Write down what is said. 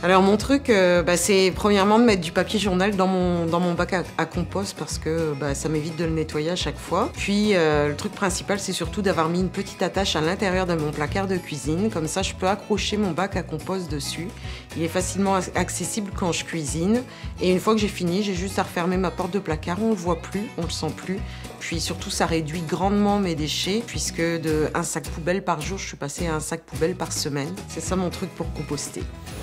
Alors mon truc, c'est premièrement de mettre du papier journal dans mon bac à compost parce que ça m'évite de le nettoyer à chaque fois. Puis le truc principal, c'est surtout d'avoir mis une petite attache à l'intérieur de mon placard de cuisine. Comme ça, je peux accrocher mon bac à compost dessus. Il est facilement accessible quand je cuisine. Et une fois que j'ai fini, j'ai juste à refermer ma porte de placard. On le voit plus, on le sent plus. Puis surtout, ça réduit grandement mes déchets puisque de un sac poubelle par jour, je suis passée à un sac poubelle par semaine. C'est ça mon truc pour composter.